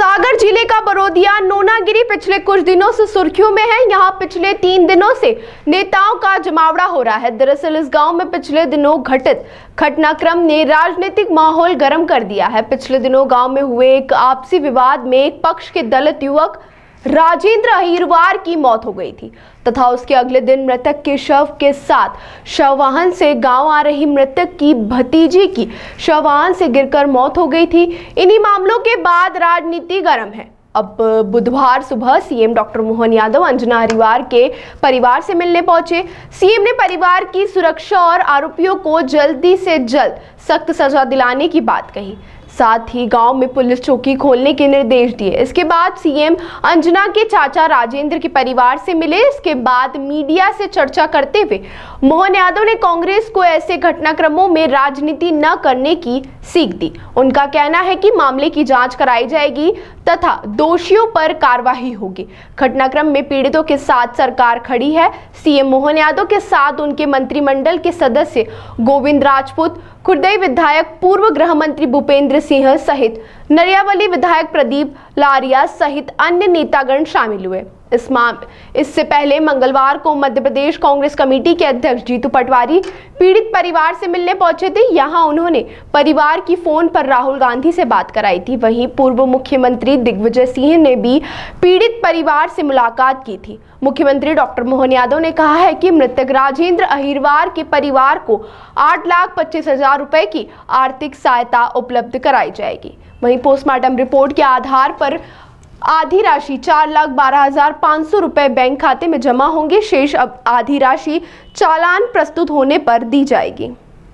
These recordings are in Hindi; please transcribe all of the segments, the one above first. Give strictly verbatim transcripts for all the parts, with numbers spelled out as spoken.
सागर जिले का बरोदिया नोनागिरी पिछले कुछ दिनों से सुर्खियों में है। यहाँ पिछले तीन दिनों से नेताओं का जमावड़ा हो रहा है। दरअसल इस गांव में पिछले दिनों घटित घटनाक्रम ने राजनीतिक माहौल गर्म कर दिया है। पिछले दिनों गांव में हुए एक आपसी विवाद में एक पक्ष के दलित युवक राजेंद्र अहिरवार की मौत हो गई थी तथा उसके अगले दिन मृतक के शव के साथ शववाहन से गांव आ रही मृतक की भतीजी की शववाहन से गिरकर मौत हो गई थी। इन्हीं मामलों के बाद राजनीति गर्म है। अब बुधवार सुबह सीएम डॉक्टर मोहन यादव अंजना अहिरवार के परिवार से मिलने पहुंचे। सीएम ने परिवार की सुरक्षा और आरोपियों को जल्दी से जल्द सख्त सजा दिलाने की बात कही। साथ ही गांव में पुलिस चौकी खोलने के निर्देश दिए। इसके बाद सीएम अंजना के चाचा राजेंद्र के परिवार से मिले। इसके बाद मीडिया से चर्चा करते हुए मोहन यादव ने कांग्रेस को ऐसे घटनाक्रमों में राजनीति न करने की सीख दी। उनका कहना है कि मामले की जांच कराई जाएगी तथा दोषियों पर कार्रवाई होगी। घटनाक्रम में पीड़ितों के साथ सरकार खड़ी है। सीएम मोहन यादव के साथ उनके मंत्रिमंडल के सदस्य गोविंद राजपूत, खुर्दई विधायक पूर्व गृह मंत्री भूपेंद्र सिंह सहित नरियावली विधायक प्रदीप लारिया सहित अन्य नेतागण शामिल हुए। इस मामले इससे पहले मंगलवार को मध्य प्रदेश कांग्रेस कमेटी के अध्यक्ष जीतू पटवारी पीड़ित परिवार से मिलने पहुंचे थे। यहां उन्होंने परिवार की फोन पर राहुल गांधी से बात कराई थी। वहीं पूर्व मुख्यमंत्री दिग्विजय सिंह ने भी पीड़ित परिवार से मुलाकात की थी। मुख्यमंत्री डॉक्टर मोहन यादव ने कहा है कि मृतक राजेंद्र अहिरवार के परिवार को आठ लाख पच्चीस हजार रुपए की आर्थिक सहायता उपलब्ध कराई जाएगी। वहीं पोस्टमार्टम रिपोर्ट के आधार पर आधी राशि चार लाख बारह हजार पाँच सौ रुपए बैंक खाते में जमा होंगे। शेष अब आधी राशि चालान प्रस्तुत होने पर दी जाएगी।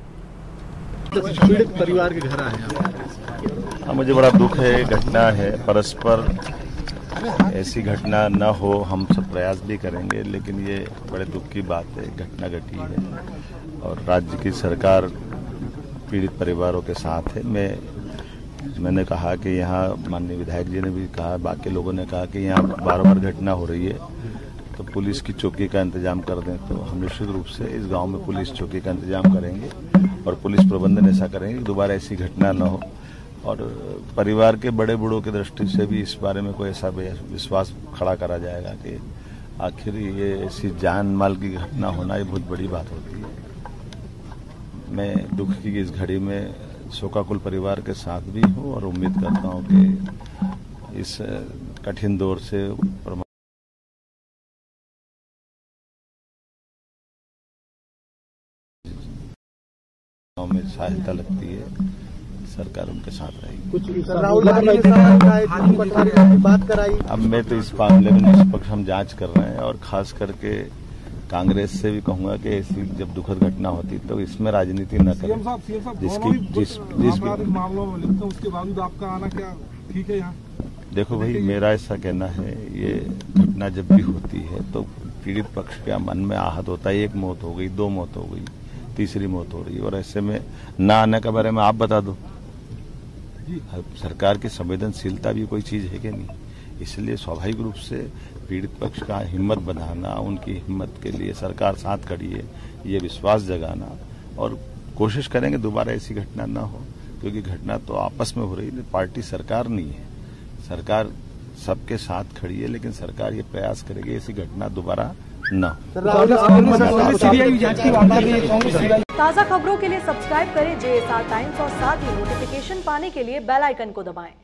पीड़ित परिवार के घर आए हैं, मुझे बड़ा दुख है, घटना है। परस्पर ऐसी घटना न हो हम सब प्रयास भी करेंगे, लेकिन ये बड़े दुख की बात है, घटना घटी है और राज्य की सरकार पीड़ित परिवारों के साथ है। मैं मैंने कहा कि यहाँ माननीय विधायक जी ने भी कहा, बाकी लोगों ने कहा कि यहाँ बार बार घटना हो रही है तो पुलिस की चौकी का इंतजाम कर दें। तो हम निश्चित रूप से इस गांव में पुलिस चौकी का इंतजाम करेंगे और पुलिस प्रबंधन ऐसा करेंगे कि दोबारा ऐसी घटना न हो। और परिवार के बड़े बूढ़ों की दृष्टि से भी इस बारे में कोई ऐसा विश्वास खड़ा करा जाएगा कि आखिर ये ऐसी जान माल की घटना होना ये बहुत बड़ी बात होती है। मैं दुख की इस घड़ी में शोकाकुल परिवार के साथ भी हूँ और उम्मीद करता हूँ कि इस कठिन दौर से में सहायता लगती है, सरकार उनके साथ रहेगी। कुछ राहुल गांधी के साथ बात कराई। अब मैं तो इस मामले में निष्पक्ष हम जांच कर रहे हैं और खास करके कांग्रेस से भी कहूंगा कि ऐसी जब दुखद घटना होती तो इसमें राजनीति न करें। जिसकी जिस जिस मामलों में लिखते हैं उसके बावजूद आपका आना क्या ठीक है यहाँ? देखो भाई, मेरा ऐसा कहना है, ये घटना जब भी होती है तो पीड़ित पक्ष के मन में आहत होता है। एक मौत हो गई, दो मौत हो गई, तीसरी मौत हो रही है और ऐसे में न आने के बारे में आप बता दो। सरकार की संवेदनशीलता भी कोई चीज है कि नहीं, इसलिए स्वाभाविक रूप से पीड़ित पक्ष का हिम्मत बढ़ाना, उनकी हिम्मत के लिए सरकार साथ खड़ी है, ये विश्वास जगाना और कोशिश करेंगे दोबारा ऐसी घटना ना हो, क्योंकि घटना तो आपस में हो रही है, पार्टी सरकार नहीं है। सरकार सबके साथ खड़ी है, लेकिन सरकार ये प्रयास करेगी ऐसी घटना दोबारा न हो। ताज़ा खबरों के लिए सब्सक्राइब करें जे एस आर टाइम्स और साथ ही नोटिफिकेशन पाने के लिए बेल आइकन को दबाएं।